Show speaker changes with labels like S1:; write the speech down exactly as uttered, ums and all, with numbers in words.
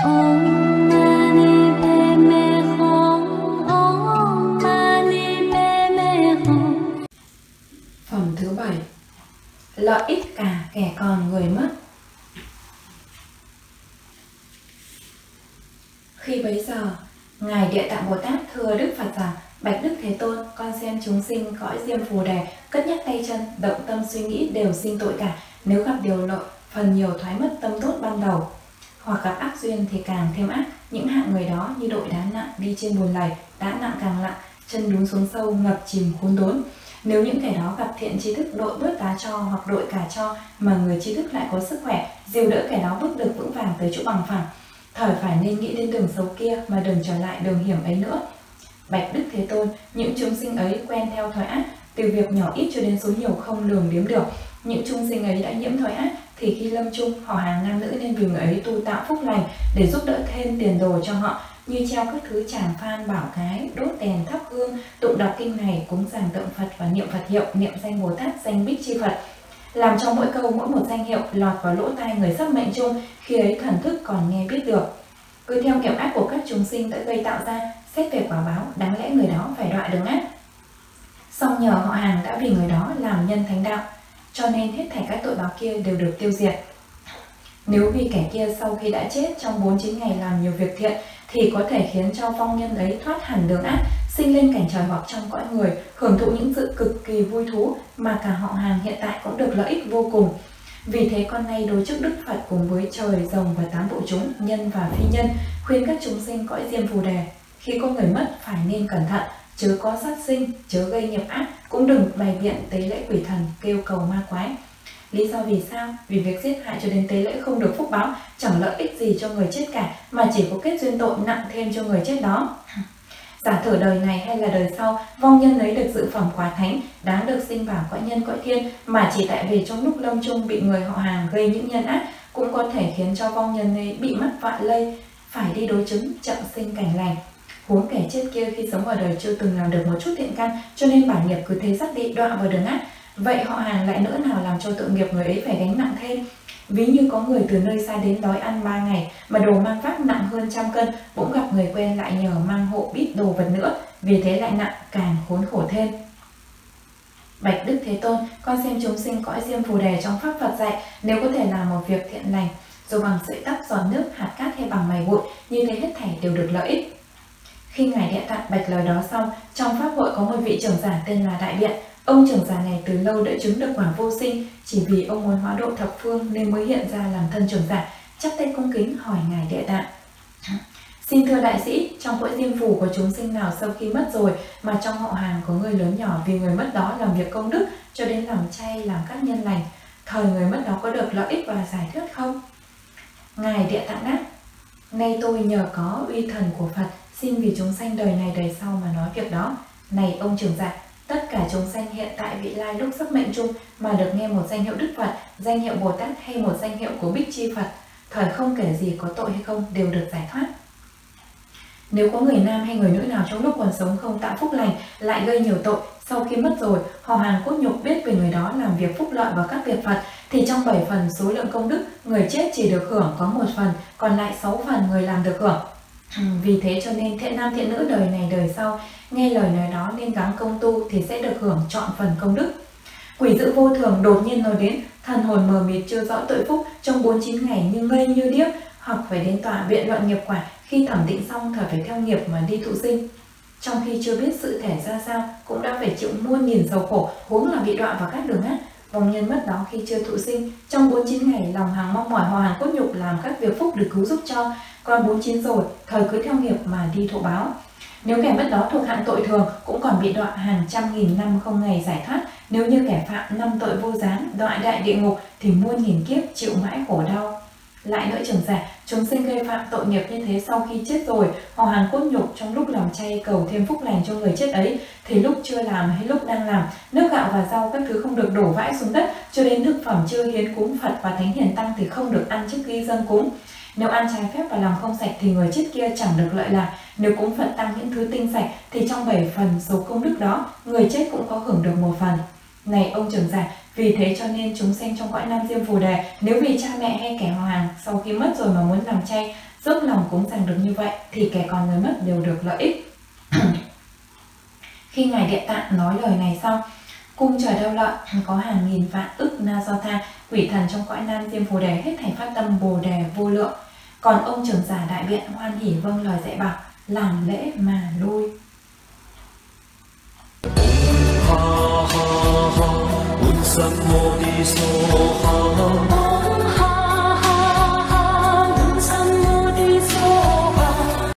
S1: Om Mani Padme Hum. Om Mani Padme Hum.
S2: Phẩm thứ bảy. Lợi ích cả kẻ còn người mất. Khi bấy giờ, Ngài Địa Tạng Bồ Tát thưa Đức Phật rằng: Bạch Đức Thế Tôn, con xem chúng sinh cõi Diêm Phù Đề, cất nhắc tay chân, động tâm suy nghĩ đều sinh tội cả. Nếu gặp điều lợi, phần nhiều thoái mất tâm tốt ban đầu, hoặc gặp ác duyên thì càng thêm ác. Những hạng người đó như đội đá nặng đi trên bùn lầy, đá nặng càng nặng, chân đún xuống sâu, ngập chìm khốn đốn. Nếu những kẻ đó gặp thiện tri thức đội bớt đá cho hoặc đội cả cho, mà người tri thức lại có sức khỏe, dìu đỡ kẻ đó bước được vững vàng tới chỗ bằng phẳng, thời phải nên nghĩ đến đường xấu kia mà đừng trở lại đường hiểm ấy nữa. Bạch Đức Thế Tôn, những chúng sinh ấy quen theo thói ác, từ việc nhỏ ít cho đến số nhiều không lường đếm được. Những chúng sinh ấy đã nhiễm thói ác, thì khi lâm chung, họ hàng nam nữ nên vì người ấy tu tạo phúc lành để giúp đỡ thêm tiền đồ cho họ, như treo các thứ tràng phan bảo cái, đốt đèn thắp hương, tụng đọc kinh này, cúng dường tượng Phật và niệm Phật hiệu, niệm danh Bồ Tát, danh Bích Chi Phật, làm cho mỗi câu mỗi một danh hiệu lọt vào lỗ tai người sắp mệnh chung, khi ấy thần thức còn nghe biết được. Cứ theo nghiệp ác của các chúng sinh đã gây tạo ra, xét về quả báo, đáng lẽ người đó phải đọa đường ác. Song nhờ họ hàng đã vì người đó làm nhân thánh đạo, cho nên hết thảy các tội báo kia đều được tiêu diệt. Nếu vì kẻ kia sau khi đã chết trong bốn chín ngày làm nhiều việc thiện, thì có thể khiến cho vong nhân ấy thoát hẳn đường ác, sinh lên cảnh trời hoặc trong cõi người, hưởng thụ những sự cực kỳ vui thú mà cả họ hàng hiện tại cũng được lợi ích vô cùng. Vì thế con nay đối trước Đức Phật cùng với trời, rồng và tám bộ chúng, nhân và phi nhân, khuyên các chúng sinh cõi Diêm Phù Đề, khi có người mất phải nên cẩn thận, chớ có sát sinh, chớ gây nghiệp ác, cũng đừng bày biện tế lễ quỷ thần, kêu cầu ma quái. Lý do vì sao? Vì việc giết hại cho đến tế lễ không được phúc báo, chẳng lợi ích gì cho người chết cả, mà chỉ có kết duyên tội nặng thêm cho người chết đó. Giả thử đời này hay là đời sau, vong nhân ấy được dự phẩm quá thánh, đáng được sinh vào cõi nhân cõi thiên, mà chỉ tại vì trong lúc lâm chung bị người họ hàng gây những nhân ác, cũng có thể khiến cho vong nhân ấy bị mắc vạ lây, phải đi đối chứng, chậm sinh cảnh lành. Huống kẻ chết kia khi sống ở đời chưa từng làm được một chút thiện căn, cho nên bản nghiệp cứ thế dắt đi đọa vào đường ác. Vậy họ hàng lại nỡ nào làm cho tội nghiệp người ấy phải gánh nặng thêm? Ví như có người từ nơi xa đến đói ăn ba ngày, mà đồ mang vác nặng hơn trăm cân, bỗng gặp người quen lại nhờ mang hộ bít đồ vật nữa, vì thế lại nặng, càng khốn khổ thêm. Bạch Đức Thế Tôn, con xem chúng sinh cõi Diêm Phù Đề trong pháp Phật dạy, nếu có thể làm một việc thiện lành, dù bằng sợi tóc, giọt nước, hạt cát hay bằng mày bụi, như thế hết thảy đều được lợi ích. Khi Ngài Địa Tạng bạch lời đó xong, trong pháp hội có một vị trưởng giả tên là Đại Biện. Ông trưởng giả này từ lâu đã chứng được quả vô sinh, chỉ vì ông muốn hóa độ thập phương nên mới hiện ra làm thân trưởng giả, chắp tay cung kính hỏi Ngài Địa Tạng: Xin thưa đại sĩ, trong cõi Diêm Phù có chúng sinh nào sau khi mất rồi mà trong họ hàng có người lớn nhỏ vì người mất đó làm việc công đức cho đến làm chay, làm các nhân lành, thời người mất đó có được lợi ích và giải thoát không? Ngài Địa Tạng đáp: Nay tôi nhờ có uy thần của Phật, xin vì chúng sanh đời này đời sau mà nói việc đó. Này ông trưởng giả, tất cả chúng sanh hiện tại vị lai lúc sắp mệnh chung mà được nghe một danh hiệu Đức Phật, danh hiệu Bồ Tát hay một danh hiệu của Bích Chi Phật, thời không kể gì có tội hay không đều được giải thoát. Nếu có người nam hay người nữ nào trong lúc còn sống không tạo phúc lành, lại gây nhiều tội, sau khi mất rồi, họ hàng cốt nhục biết về người đó làm việc phúc lợi và các việc Phật, thì trong bảy phần số lượng công đức, người chết chỉ được hưởng có một phần, còn lại sáu phần người làm được hưởng. Vì thế cho nên thiện nam thiện nữ đời này đời sau nghe lời nói đó nên gắng công tu thì sẽ được hưởng trọn phần công đức. Quỷ dữ vô thường đột nhiên nói đến, thần hồn mờ mịt chưa rõ tội phúc, trong bốn chín ngày như ngây như điếc, hoặc phải đến tòa biện luận nghiệp quả, khi thẩm định xong thời phải theo nghiệp mà đi thụ sinh. Trong khi chưa biết sự thể ra sao, cũng đã phải chịu muôn nghìn sầu khổ, huống là bị đọa vào các đường ác. Vong nhân mất đó khi chưa thụ sinh, trong bốn chín ngày lòng hàng mong mỏi họ hàng cốt nhục làm các việc phúc được cứu giúp cho, còn bốn chín rồi, thời cứ theo nghiệp mà đi thụ báo. Nếu kẻ mất đó thuộc hạng tội thường, cũng còn bị đọa hàng trăm nghìn năm không ngày giải thoát. Nếu như kẻ phạm năm tội vô gián, đọa đại địa ngục, thì muôn nghìn kiếp chịu mãi khổ đau. Lại nữa trưởng giả, chúng sinh gây phạm tội nghiệp như thế sau khi chết rồi, họ hàng cốt nhục trong lúc làm chay cầu thêm phúc lành cho người chết ấy, thì lúc chưa làm hay lúc đang làm, nước gạo và rau các thứ không được đổ vãi xuống đất, cho đến thực phẩm chưa hiến cúng Phật và Thánh Hiền Tăng thì không được ăn trước khi dâng cúng. Nếu ăn trái phép và làm không sạch thì người chết kia chẳng được lợi lạc. Nếu cúng Phật Tăng những thứ tinh sạch thì trong bảy phần số công đức đó, người chết cũng có hưởng được một phần. Này ông trưởng giả, vì thế cho nên chúng sinh trong cõi Nam Diêm Phù Đề, nếu vì cha mẹ hay kẻ họ hàng sau khi mất rồi mà muốn làm chay, dốc lòng cúng dường được như vậy thì kẻ còn người mất đều được lợi ích. Khi Ngài Địa Tạng nói lời này xong, cung trời Đâu Lợi có hàng nghìn vạn ức na do tha quỷ thần trong cõi Nam Diêm Phù Đề hết thảy phát tâm Bồ Đề vô lượng. Còn ông trưởng giả đại biện hoan hỉ vâng lời dạy bảo, làm lễ mà lui.
S3: ha ha ha, Bụt Sam Mô Ni So Ha.